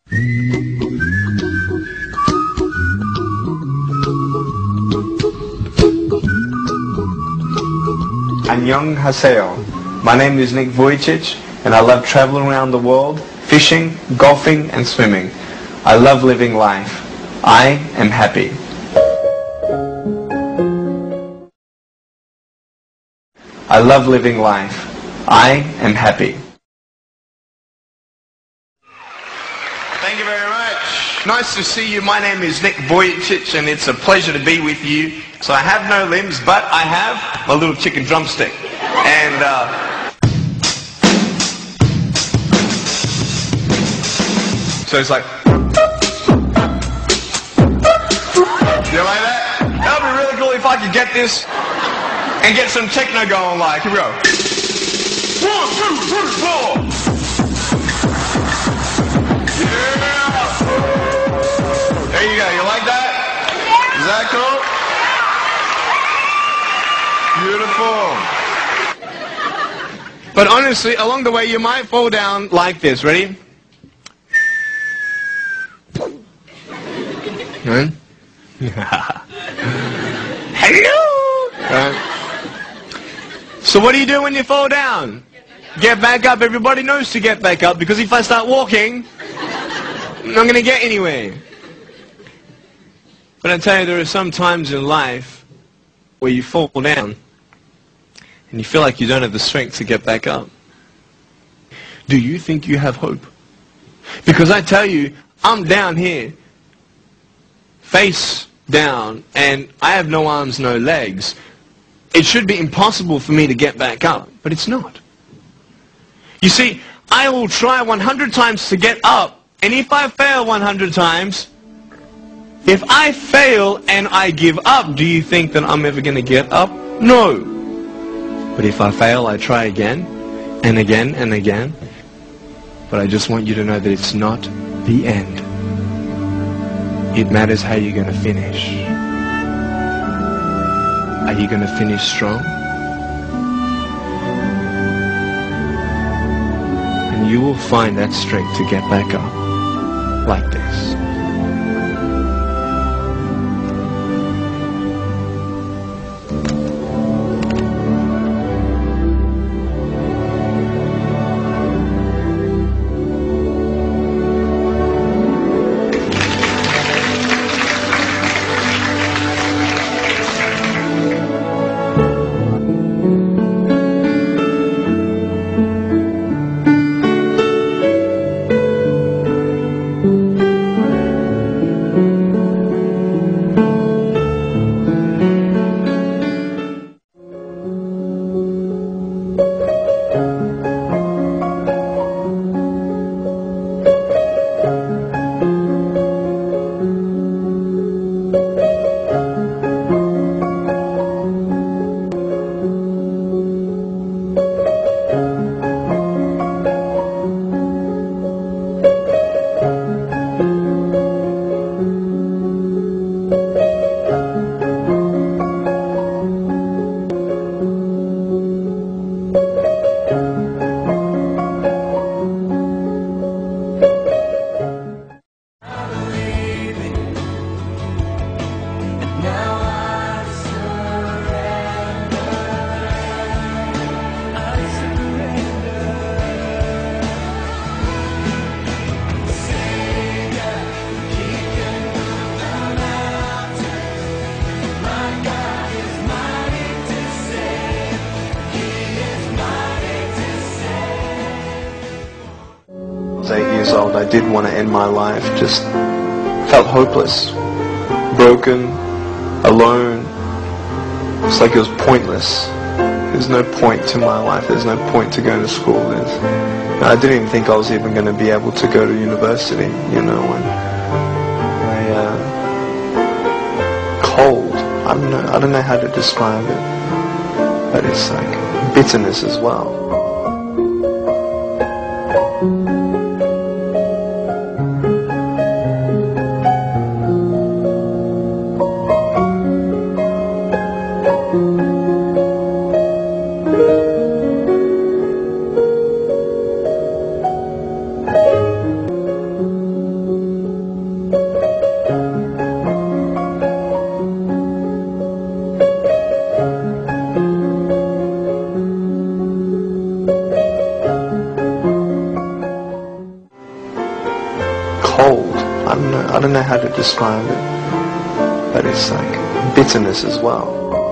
Annyeonghaseyo. My name is Nick Vujicic, and I love traveling around the world, fishing, golfing, and swimming. I love living life. I am happy. I love living life. I am happy. Thank you very much. Nice to see you. My name is Nick Vujicic, and it's a pleasure to be with you. So I have no limbs, but I have a little chicken drumstick. And so it's like, you like that? That would be really cool if I could get this and get some techno going. Like, here we go. 1, 2, 3, 4. Yeah. There you go. You like that? Is that cool? Beautiful. But honestly, along the way, you might fall down like this. Ready? Right? Hello! So what do you do when you fall down? Get back up. Everybody knows to get back up, because if I start walking, I'm not going to get anywhere. But I tell you, there are some times in life where you fall down and you feel like you don't have the strength to get back up. Do you think you have hope? Because I tell you, I'm down here, face down, and I have no arms, no legs. It should be impossible for me to get back up, but it's not. You see, I will try 100 times to get up, and if I fail 100 times, if I fail and I give up, do you think that I'm ever going to get up? No. But if I fail, I try again, and again, and again. But I just want you to know that it's not the end. It matters how you're going to finish. Are you going to finish strong? And you will find that strength to get back up like this. I was 8 years old, I did want to end my life. Just felt hopeless, broken, alone. It's like it was pointless. There's no point to my life. There's no point to going to school. I didn't even think I was even going to be able to go to university, you know. And cold. I don't know how to describe it, but it's like bitterness as well. I don't know how to describe it, but it's like bitterness as well.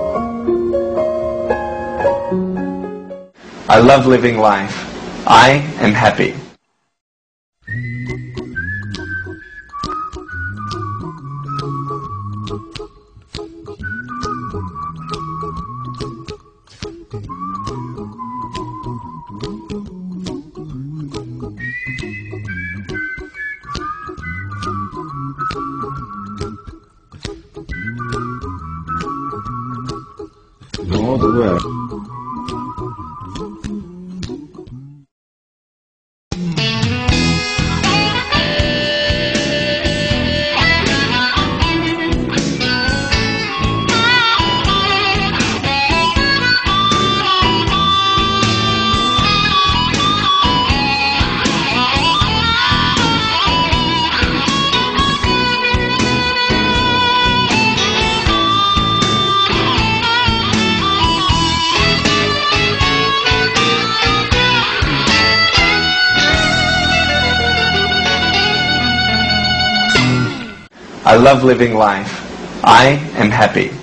I love living life. I am happy. All the way. I love living life. I am happy.